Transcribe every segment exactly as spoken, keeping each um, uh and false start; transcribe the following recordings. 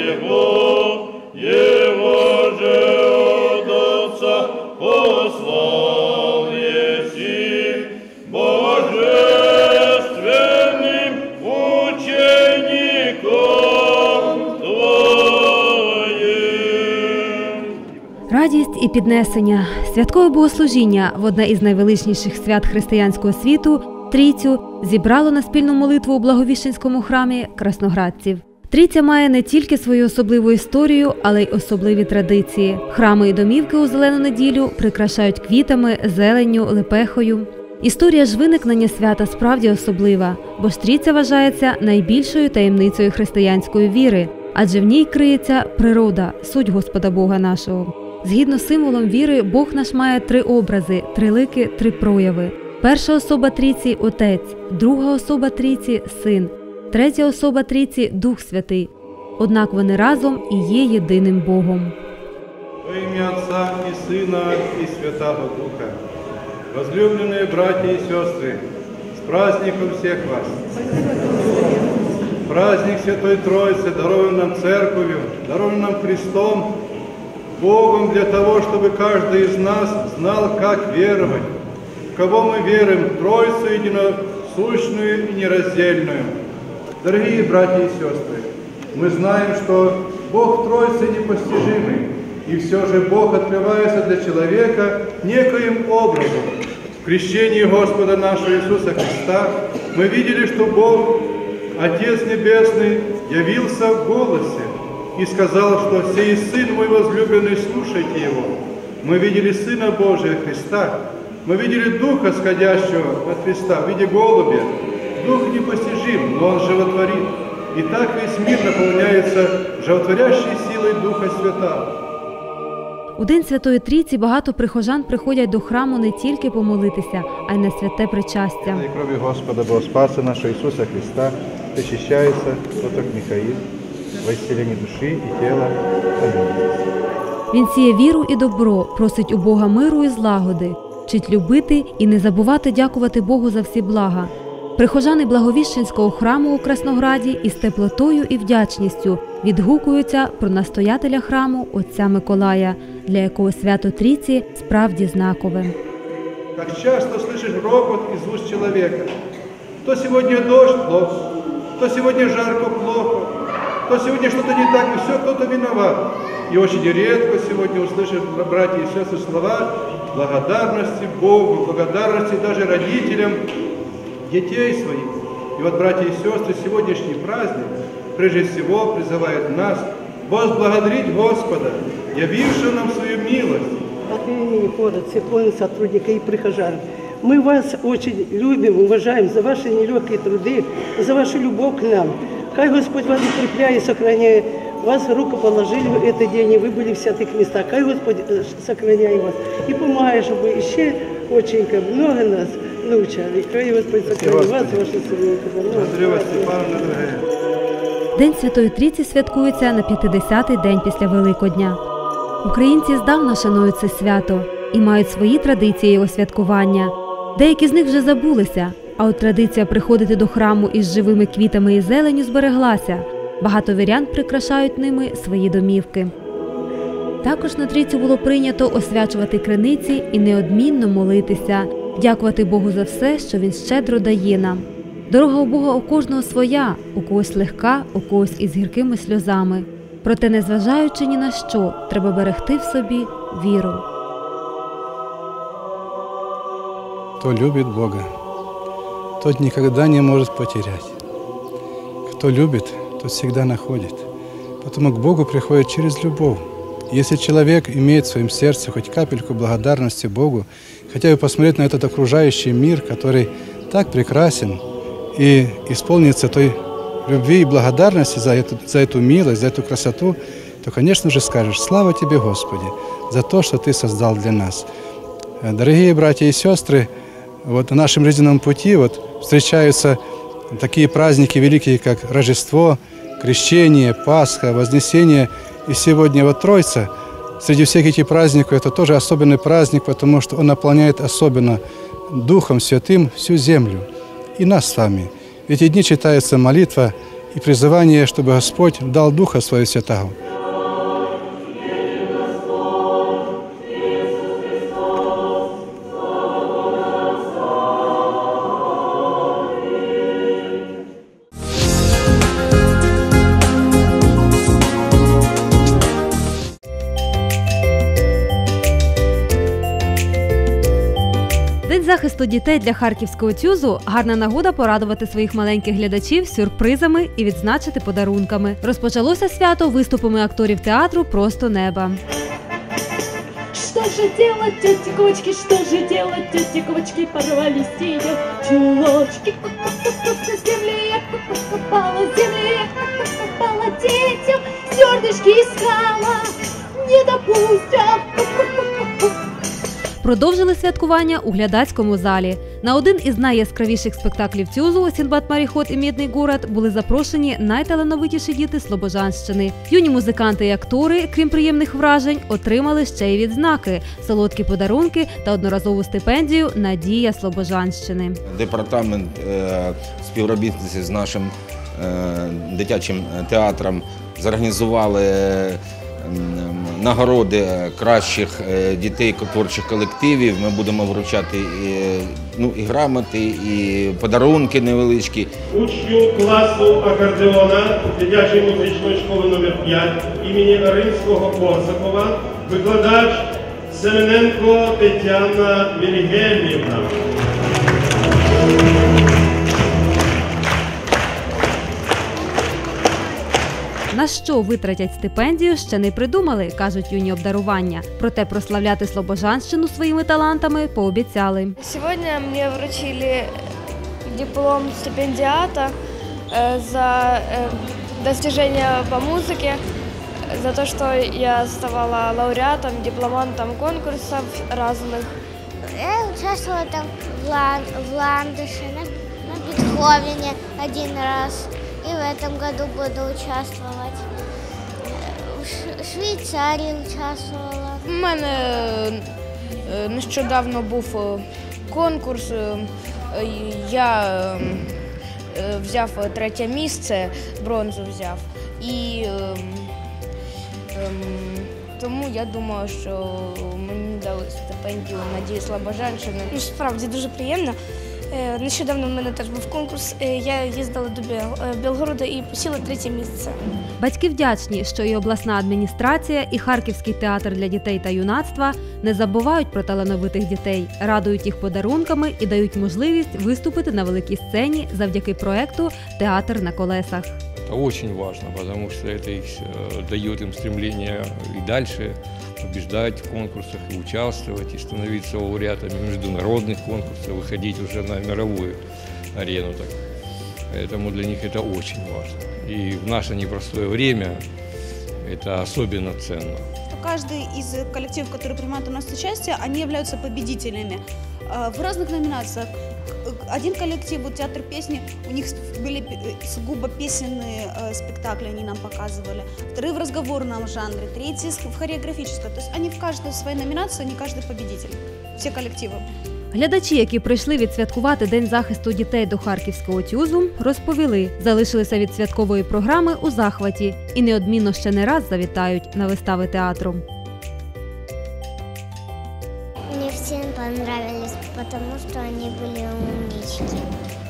Его, Его же от Отца послал еси, божественным учеником Твоим. Радість і піднесення. Святкове богослужіння в одне із найвеличніших свят християнського світу – Трійцю зібрало на спільну молитву у Благовіщенському храмі красноградців. Трійця має не тільки свою особливу історію, але й особливі традиції. Храми і домівки у Зелену неділю прикрашають квітами, зеленню, лепехою. Історія ж виникнення свята справді особлива, бо ж Трійця вважається найбільшою таємницею християнської віри, адже в ній криється природа, суть Господа Бога нашого. Згідно з символом віри, Бог наш має три образи, три лики, три прояви. Перша особа Трійці – Отець, друга особа Трійці – Син, третя особа Трійці – Дух Святий. Однак вони разом і є єдиним Богом. Во ім'я Отца і Сина і Святого Духа. Возлюбленные братья и сестры, с праздником всех вас! Праздник Святой Троицы дарован нам Церковью, дарован нам Христом, Богом для того, чтобы каждый из нас знал, как веровать, в кого мы верим, Троицу единосущную и нераздельную. Дорогие братья и сестры, мы знаем, что Бог Троицы непостижимый, и все же Бог открывается для человека некоим образом. В крещении Господа нашего Иисуса Христа мы видели, что Бог, Отец Небесный, явился в голосе и сказал, что «Сей Сын мой возлюбленный, слушайте Его». Мы видели Сына Божия Христа, мы видели Духа, сходящего от Христа в виде голубя. Дух непостижим, но Он животворит. И так весь мир наполняется животворящей силой Духа Святого. У День Святої Трійці багато прихожан приходять до храму не тільки помолитися, а й на святе причастя. І кров'ю Господа Бога Спаса нашого Ісуса Христа очищається поток Михаїл во исцелении душі і тіла. Амінь. Він сіє віру і добро, просить у Бога миру і злагоди, вчить любити і не забувати дякувати Богу за всі блага. Прихожани Благовіщенського храму у Краснограді із теплотою і вдячністю відгукуються про настоятеля храму отця Миколая, для якого свято Трійці справді знакове. Как часто слышишь ропот из уст человека. То сегодня дождь – плохо, то сегодня жарко – плохо, то сегодня что-то не так, и все, кто-то виноват. И очень редко сегодня услышишь, братья и сестры, слова благодарности Богу, благодарности даже родителям детей своих. И вот, братья и сестры, сегодняшний праздник прежде всего призывает нас возблагодарить Господа, явившего нам свою милость. От имени хора, церковных сотрудников и прихожан, мы вас очень любим, уважаем за ваши нелегкие труды, за вашу любовь к нам. Хай Господь вас укрепляет и сохраняет. Вас руку положили в этот день, и вы были в святых местах. Хай Господь сохраняет вас и помогает, чтобы еще очень много нас научали. Хай Господь сохраняет вас, ваши семьи. Благодарю вас, Степановна, дорогая. День Святої Трійці святкується на п'ятдесятий день після Великодня. Українці здавна шанують це свято і мають свої традиції його святкування. Деякі з них вже забулися, а от традиція приходити до храму із живими квітами і зеленню збереглася. Багато вірян прикрашають ними свої домівки. Також на Трійцю було прийнято освячувати криниці і неодмінно молитися, дякувати Богу за все, що Він щедро дає нам. Дорога у Бога у кожного своя, у когось легка, у когось із гіркими сльозами. Проте, незважаючи ні на що, треба берегти в собі віру. Кто любит Бога, тот никогда не может потерять. Кто любит, тот всегда находит. Потому к Богу приходит через любовь. Если человек имеет в своем сердце хоть капельку благодарности Богу, хотя бы посмотреть на этот окружающий мир, который так прекрасен, и исполнится той любви и благодарности за эту, за эту милость, за эту красоту, то, конечно же, скажешь: «Слава Тебе, Господи, за то, что Ты создал для нас». Дорогие братья и сестры, вот на нашем жизненном пути вот встречаются такие праздники великие, как Рождество, Крещение, Пасха, Вознесение. И сегодня вот Троица, среди всех этих праздников, это тоже особенный праздник, потому что он наполняет особенно Духом Святым всю землю и нас с вами. В эти дни читается молитва и призывание, чтобы Господь дал Духа Своего Святого. День захисту дітей для Харківського ТЮЗу – гарна нагода порадувати своїх маленьких глядачів сюрпризами і відзначити подарунками. Розпочалося свято виступами акторів театру «Просто неба». Что же делать, тети квочки, что же делать, тети квочки, порвались ее чулочки. С земли я покопала, земли я покопала, детям зернышки искала, не допустят. Продовжили святкування у глядацькому залі. На один із найяскравіших спектаклів ТЮЗу «Синдбад-мореход і Мідний город» були запрошені найталановитіші діти Слобожанщини. Юні музиканти і актори, крім приємних вражень, отримали ще й відзнаки, солодкі подарунки та одноразову стипендію «Надія Слобожанщини». Департамент співробітниці з нашим дитячим театром зорганізували нагороди кращих дітей творчих колективів. Ми будемо вручати і, ну, і грамоти, і подарунки невеличкі. Учню класу акордеона дитячої музичної школи номер п'ять імені Римського-Корсакова, викладач Семененко Тетяна Вільгельмівна. На що витратять стипендію, ще не придумали, кажуть юні обдарування. Проте прославляти Слобожанщину своїми талантами пообіцяли. Сьогодні мені вручили диплом стипендіата за достижения по музыке, за то, что я ставала лауреатом, дипломантом конкурсов разных. Я участвовала там в, лан, в ландыше, на, на Бетховене один раз. И в этом году буду участвовать. В Швейцарії участвувала. У мене нещодавно був конкурс. Я взяв третє місце, бронзу взяв. І тому я думаю, що мені дали стипендію Надії Слобожанщини. Справді дуже приємно. Нещодавно в мене теж був конкурс, я їздила до Білгорода і посіла третє місце. Батьки вдячні, що і обласна адміністрація, і Харківський театр для дітей та юнацтва не забувають про талановитих дітей, радують їх подарунками і дають можливість виступити на великій сцені завдяки проекту «Театр на колесах». Это очень важно, потому что это их, дает им стремление и дальше побеждать в конкурсах, и участвовать, и становиться лауреатами международных конкурсов, выходить уже на мировую арену. Так. Поэтому для них это очень важно. И в наше непростое время это особенно ценно. Каждый из коллективов, которые принимают у нас участие, они являются победителями в разных номинациях. Один коллектив, вот театр песни, у них были сугубо песенные э, спектакли, они нам показывали. Вторые в разговорном жанре, третьи в хореографическом. То есть они в каждой своей номинации, они каждый победитель. Все коллективы. Глядачі, які прийшли відсвяткувати День захисту дітей до Харківського ТЮЗу, розповіли, залишилися від святкової програми у захваті і неодмінно ще не раз завітають на вистави театру. Мне всем понравились, потому что они были умнички.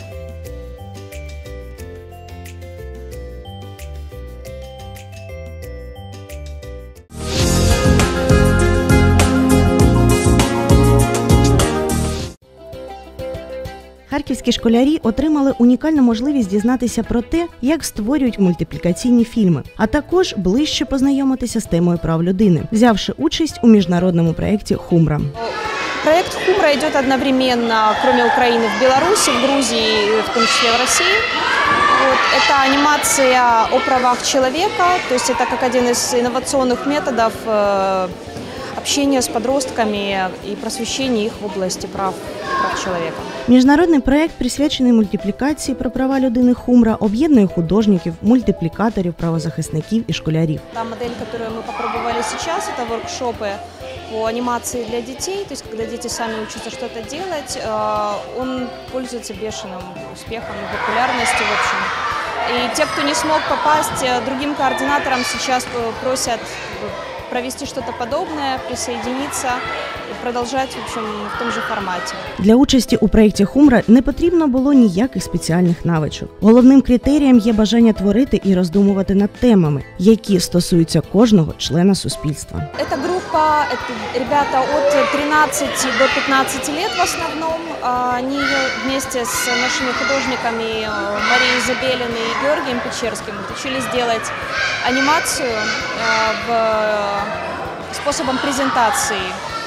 Харківські школярі отримали унікальну можливість дізнатися про те, як створюють мультиплікаційні фільми, а також ближче познайомитися з темою прав людини, взявши участь у міжнародному проєкті «Хумра». Проект «Хумра» идет одновременно, кроме Украины, в Беларуси, в Грузии, в том числе в России. Вот. Это анимация о правах человека, то есть это как один из инновационных методов э, общения с подростками и просвещения их в области прав, прав человека. Міжнародний проєкт, присвячений мультиплікації про права людини «Хумра», об'єднує художників, мультиплікаторів, правозахисників і школярів. Та модель, которую мы попробовали сейчас, это воркшопы по анимации для детей, то есть когда дети сами учатся что-то делать, он пользуется бешеным успехом и популярностью, в общем. И те, кто не смог попасть, другим координаторам сейчас просят провести что-то подобное, присоединиться і продовжувати, в общем, в тому ж форматі. Для участі у проєкті «Хумра» не потрібно було ніяких спеціальних навичок. Головним критерієм є бажання творити і роздумувати над темами, які стосуються кожного члена суспільства. Эта группа, это ребята от тринадцати до пятнадцати лет в основном. Они вместе с нашими художниками Марией Забелиной и Георгием Печерским учились делать анимацию в способом презентации.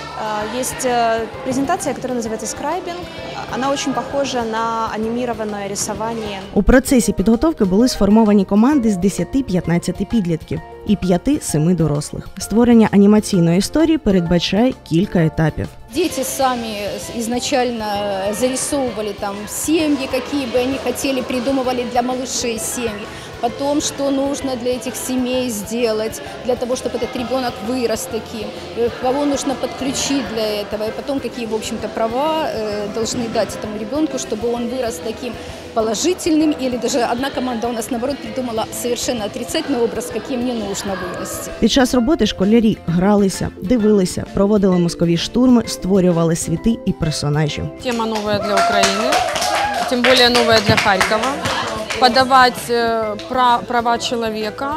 Есть презентация, которая называется скрайбинг. Она очень похожа на анимированное рисование. У процесі підготовки були сформовані команди з десяти-п'ятнадцяти підлітків і п'яти-семи дорослих. Створення анімаційної історії передбачає кілька етапів. Дети сами изначально зарисовывали там семьи, какие бы они хотели, придумывали для малышей семьи. Потом, что нужно для этих семей сделать, для того, чтобы этот ребенок вырос таким, кого нужно подключить для этого, и потом, какие, в общем-то, права должны дать этому ребенку, чтобы он вырос таким положительным, или даже одна команда у нас, наоборот, придумала совершенно отрицательный образ, каким не нужно вырасти. Під час роботи школярі гралися, дивилися, проводили мозкові штурми, створювали світи і персонажів. Тема нова для України, тим більше нова для Харкова. Подавать права человека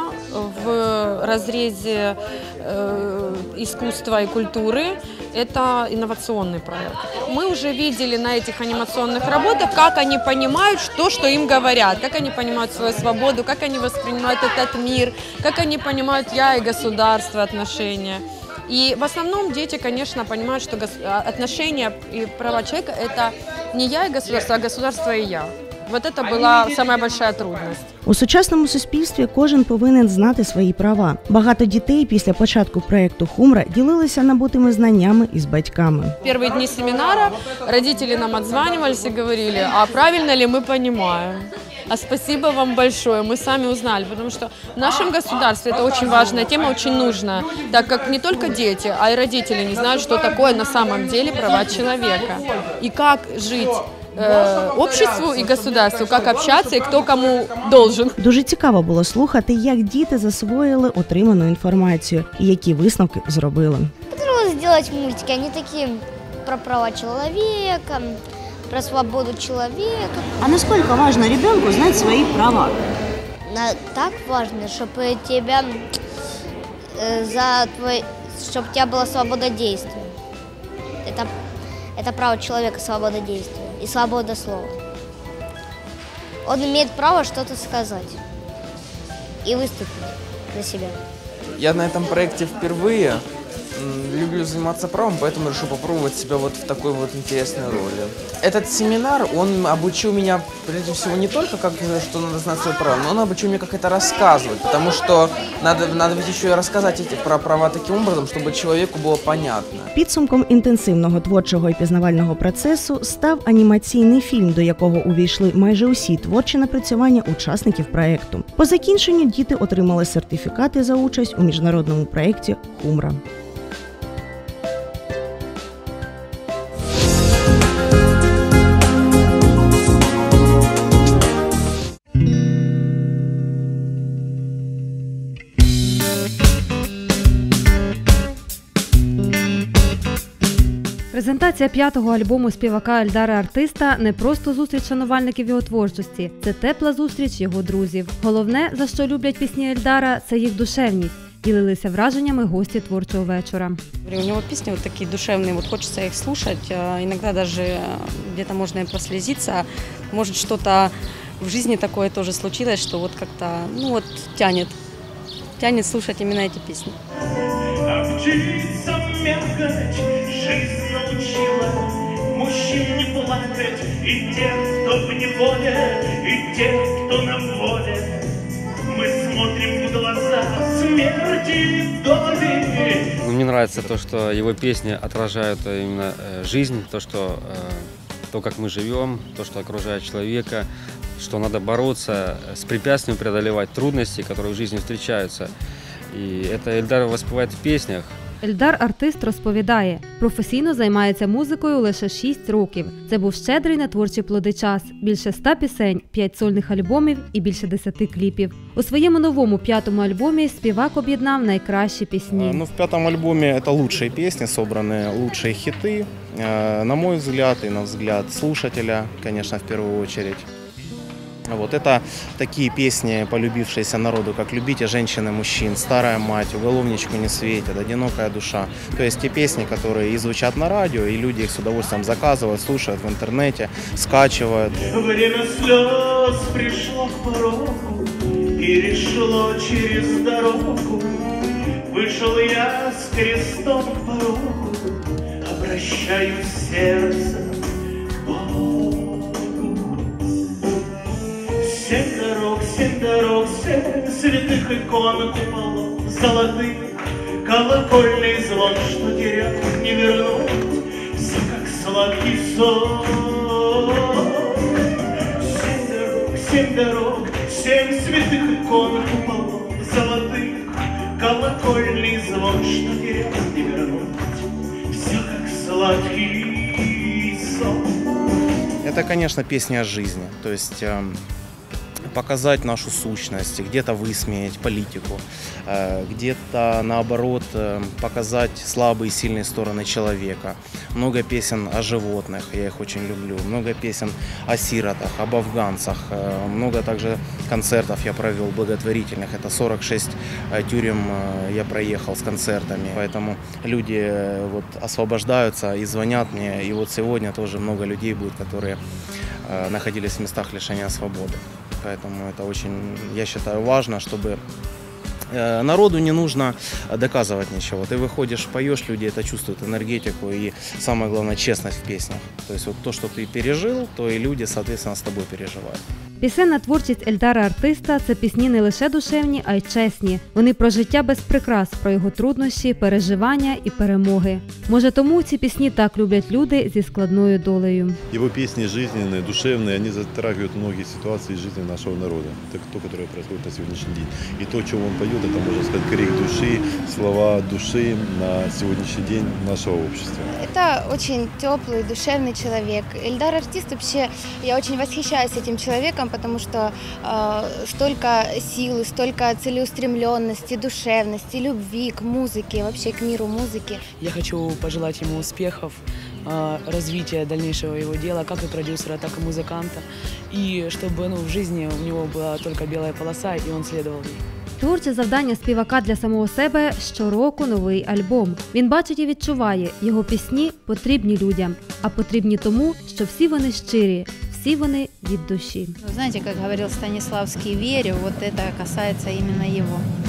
в разрезе искусства и культуры – это инновационный проект. Мы уже видели на этих анимационных работах, как они понимают то, что им говорят, как они понимают свою свободу, как они воспринимают этот мир, как они понимают «я» и государство, отношения. И в основном дети, конечно, понимают, что отношения и права человека – это не «я» и государство, а государство и «я». Вот это була самая большая трудность. У сучасному суспільстві кожен повинен знати свої права. Багато дітей після початку проєкту «Хумра» ділилися набутими знаннями із батьками. В перші дні семінару родители нам отзванивались и говорили, а правильно ли мы понимаем? А спасибо вам большое, мы сами узнали, потому что в нашем государстве это очень важная тема, очень нужная, так как не только дети, а и родители не знают, что такое на самом деле права человека и как жить обществу і государству, як общатися і хто кому должен. Дуже цікаво було слухати, як діти засвоїли отриману інформацію і які висновки зробили. Хотілося зробити мультики, вони такі про права чоловіка, про свободу чоловіка. А наскільки важливо ребенку знати свої права? Так важливо, щоб тебе за твой, щоб у тебе була свобода действия. Это Это право человека, свобода действия и свобода слова. Он имеет право что-то сказать и выступить за себя. Я на этом проекте впервые. Люблю заниматься правом, поэтому решил попробовать себя вот в такой вот интересной роли. Этот семинар, он обучил меня, прежде всего, не только как, что надо знать свое право, но он обучил меня, как это рассказывать, потому что надо, надо ведь еще и рассказать эти про права таким образом, чтобы человеку было понятно. Підсумком інтенсивного творчого і пізнавального процесу став анімаційний фільм, до якого увійшли майже усі творчі напрацювання учасників проєкту. По закінченню діти отримали сертифікати за участь у міжнародному проєкті «Хумра». Презентація п'ятого альбому співака Ельдара Артиста – не просто зустріч шанувальників його творчості, це тепла зустріч його друзів. Головне, за що люблять пісні Ельдара – це їх душевність. Ділилися враженнями гості творчого вечора. У него песни вот такие душевные, вот хочется их слушать, иногда даже где-то можно и прослезиться, может что-то в жизни такое тоже случилось, что вот как-то, ну вот тянет, тянет слушать именно эти песни. Жизнь научила мужчин не плакать, и тех, кто в неволе, и тех, кто на воле. Мы смотрим в глаза смерти вдове. Мне нравится то, что его песни отражают именно жизнь, то, что, то, как мы живем, то, что окружает человека, что надо бороться с препятствиями, преодолевать трудности, которые в жизни встречаются. И это Эльдар воспевает в песнях. Ельдар артист розповідає, професійно займається музикою лише шість років. Це був щедрий на творчі плоди час. Більше ста пісень, п'ять сольних альбомів і більше десяти кліпів. У своєму новому п'ятому альбомі співак об'єднав найкращі пісні. Ну, в пятом альбоме это лучшие песни, собраны лучшие хиты, на мой взгляд и на взгляд слушателя, конечно, в первую очередь. Вот это такие песни, полюбившиеся народу, как «Любите женщин и мужчин», «Старая мать», «Уголовничку не светит», «Одинокая душа». То есть те песни, которые и звучат на радио, и люди их с удовольствием заказывают, слушают в интернете, скачивают. Время слез пришло к порогу перешло через дорогу. Вышел я с крестом к порогу, обращаюсь сердцем к Богу. Семь дорог, семь дорог, семь святых икон куполов золотых, колокольный звон, что терять не вернуть, все как сладкий сон. Семь дорог, семь дорог, семь святых икон куполов золотых, колокольный звон, что терять не вернуть, все как сладкий сон. Это, конечно, песни о жизни, то есть э, показать нашу сущность, где-то высмеять политику, э, где-то, наоборот, э, показать слабые и сильные стороны человека. Много песен о животных, я их очень люблю, много песен о сиротах, об афганцах, э, много также концертов я провел благотворительных, это сорок шесть э, тюрем э, я проехал с концертами, поэтому люди э, вот, освобождаются и звонят мне, и вот сегодня тоже много людей будет, которые э, находились в местах лишения свободы. Поэтому это очень, я считаю, важно, чтобы народу не нужно доказывать ничего. Ты выходишь, поешь, люди это чувствуют, энергетику и, самое главное, честность в песнях. То есть вот то, что ты пережил, то и люди, соответственно, с тобой переживают. Пісенна творчість Ельдара артиста – це пісні не лише душевні, а й чесні. Вони про життя без прикрас, про його труднощі, переживання і перемоги. Може, тому ці пісні так люблять люди зі складною долею. Його пісні жизненные, душевные, они затрагивают многие ситуации жизни нашего народа. Это то, которое происходит на сегодняшний день. И то, что он поет, это, можно сказать, крик души, слова души на сегодняшний день нашего общества. Это очень теплый, душевный человек. Ельдар артист вообще, я очень восхищаюсь этим человеком, потому что э, столько силы, столько целеустремленности, душевности, любви к музыке, вообще к миру музыки. Я хочу пожелать ему успехов, э, развития дальнейшего его дела, как и продюсера, так и музыканта, и чтобы ну, в жизни у него была только белая полоса, и он следовал ей. Творче завдання співака для самого себе – щороку новий альбом. Він бачить і відчуває, його пісні потрібні людям, а потрібні тому, що всі вони щирі, всі вони від душі. Знаете, как говорил Станиславский, верю, вот это касается именно его.